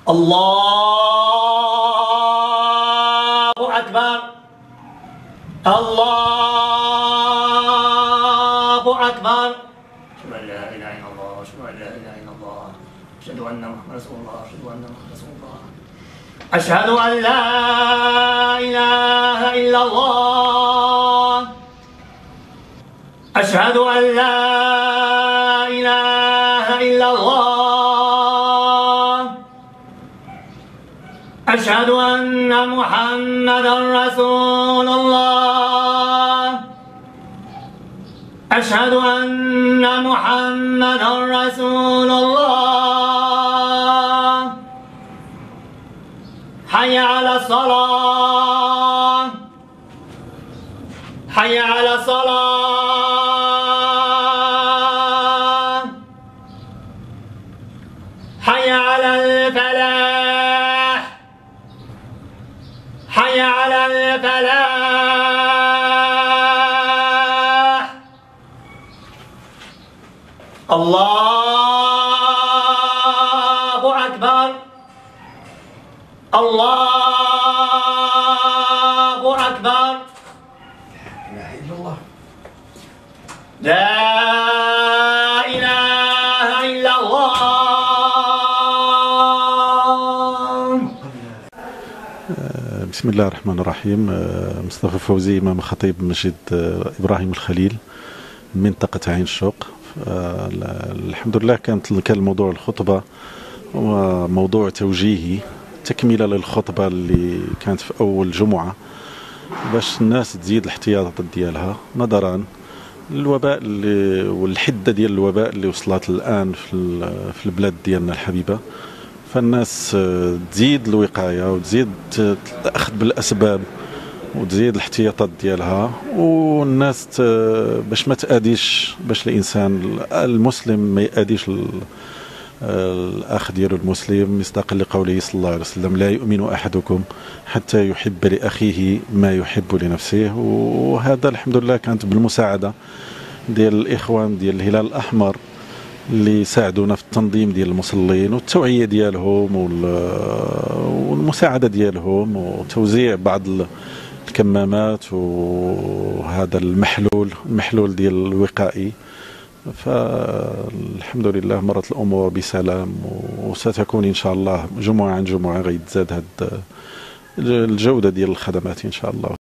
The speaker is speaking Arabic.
الله أكبر. الله أكبر. أشهد أن لا إله إلا الله، أشهد أن لا إله إلا الله، أشهد أن محمدا رسول الله، أشهد أن محمدا رسول الله، أشهد أن لا إله إلا الله، أشهد أن لا إله إلا الله، أشهد أن محمدا رسول الله، أشهد أن محمدا رسول الله. حي على الصلاة، حي على الصلاة، حي على الفلاح، حي على الفلاح. الله أكبر. الله أكبر. لا إله إلا الله. لا إله إلا الله. بسم الله الرحمن الرحيم. مصطفى فوزي إمام خطيب مسجد إبراهيم الخليل من منطقة عين الشوق. الحمد لله كان الموضوع الخطبة وموضوع توجيهي تكملة للخطبة اللي كانت في أول جمعة باش الناس تزيد الاحتياطات ديالها نظرا للوباء والحدة ديال الوباء اللي وصلت الآن في البلاد ديالنا الحبيبة. فالناس تزيد الوقاية وتزيد الأخذ بالأسباب وتزيد الاحتياطات ديالها، والناس باش ما تأذيش، باش الإنسان المسلم ما يأذيش الأخ ديالو المسلم، مصداقا لقوله صلى الله عليه وسلم: لا يؤمن أحدكم حتى يحب لأخيه ما يحب لنفسه. وهذا الحمد لله كانت بالمساعدة ديال الإخوان ديال الهلال الأحمر اللي ساعدونا في التنظيم ديال المصلين والتوعية ديالهم والمساعدة ديالهم وتوزيع بعض الكمامات وهذا المحلول ديال الوقائي. فالحمد لله مرت الأمور بسلام، وستكون إن شاء الله جمعة عن جمعة غيتزاد هاد الجودة ديال الخدمات إن شاء الله.